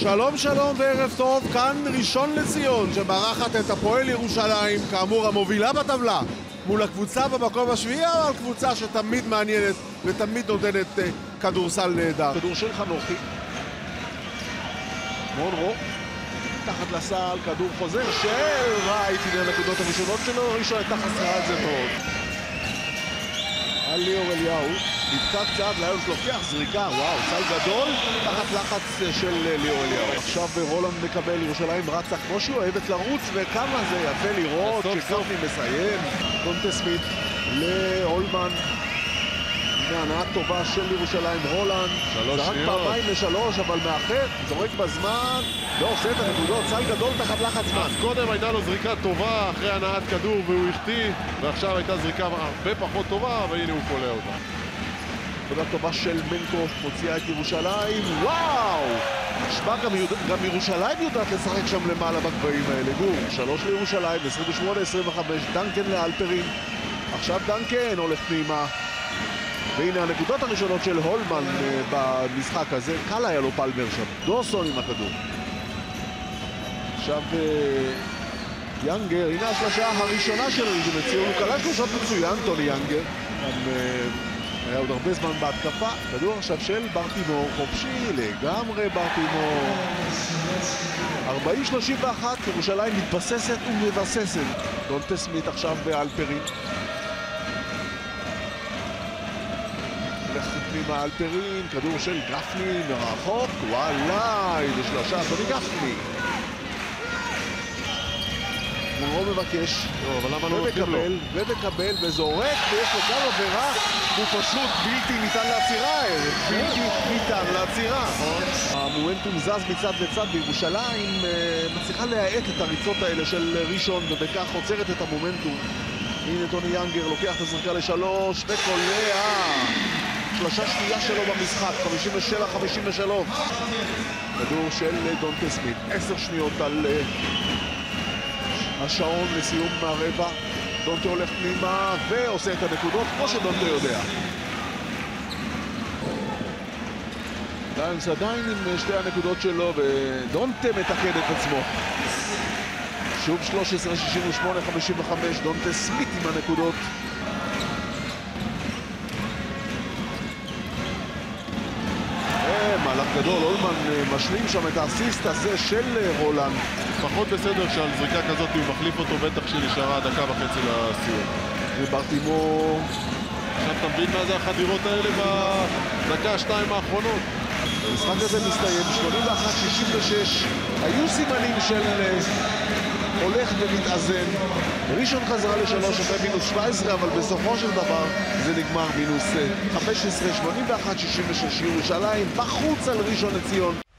שלום שלום וערב טוב, כאן ראשון לציון שמארחת את הפועל ירושלים, כאמור המובילה בטבלה מול הקבוצה במקום השביעי, אבל קבוצה שתמיד מעניינת ותמיד נותנת כדורסל נהדר. כדור של חנוכי, מונרו תחת לסל, כדור חוזר של רייט, הנה הנקודות הראשונות שלו. ראשון הייתה חסרה על זה מאוד. על ליאור אליהו, נתקע קצת, ליונס לוקח זריקה, וואו, צל גדול תחת לחץ של ליאור אליהו. עכשיו רולנד מקבל, ירושלים רצה כמו שהיא אוהבת לרוץ, וכמה זה יפה לראות שקרני מסיים. דונטה סמית להולמן, הנעה טובה של ירושלים. רולנד זרק פעמיים לשלוש, אבל מאחר, זורק בזמן, לא עושה את הנקודות. צל גדול תחת לחץ זמן. קודם הייתה לו זריקה טובה אחרי הנעת כדור והוא החטיא, ועכשיו הייתה זריקה הרבה פחות טובה, והנה הוא קולע אותה. תודה טובה של מנקו, מוציאה את ירושלים. וואו! נשמע גם ירושלים יודעת לשחק שם למעלה בגבהים האלה. גור, 3 לירושלים, 28-25, דנקן לאלפרין. עכשיו דנקן הולך פנימה. והנה הנקודות הראשונות של הולמן במשחק הזה. קל היה לו פלמר שם. דורסון עם הכדור. עכשיו יאנגר, הנה השלושה הראשונה של ראשון לציון. הוא קלע שלושות מצוין, טוני יאנגר. היה עוד הרבה זמן בהתקפה. כדור עכשיו של ברטימור, חופשי לגמרי ברטימור. 40-31, ירושלים מתבססת ומבססת. דונטה סמית עכשיו באלפרין. הולך פנימה אלפרין, כדור של גפני מרחוק, וואלה, איזה שלושה, טוני גפני. מורו מבקש, ומקבל וזורק, ויש לו גם עבירה, הוא פשוט בלתי ניתן לעצירה, בלתי ניתן לעצירה. המומנטום זז מצד לצד, וירושלים מצליחה להאט את הריצות האלה של ראשון, ובכך עוצרת את המומנטום. הנה טוני יאנגר לוקח את הזריקה לשלוש, וקולע. שלושה שנייה שלו במשחק, 57-53. כדור של דונטה סמית, 10 שניות על השעון לסיום מהרבע. דונטה הולך פנימה ועושה את הנקודות כמו שדונטה יודע. ליונס עדיין עם שתי הנקודות שלו, ודונטה מתקן את עצמו. שוב 13-68-55, דונטה סמית עם הנקודות. מהלך גדול, הולמן משלים שם את האסיסט הזה של רולנד. פחות בסדר שעל זריקה כזאת הוא מחליף אותו, בטח שנשארה דקה וחצי לסיום. וברטימור. עכשיו אתה מבין מה זה החדירות האלה בדקה-שתיים האחרונות? המשחק הזה מסתיים, 81-66. היו סימנים של הולך ומתאזן. ראשון חזרה לשלוש אחרי מינוס 17, אבל בסופו של דבר זה נגמר מינוס 15, 81-66. ירושלים בחוץ על ראשון לציון.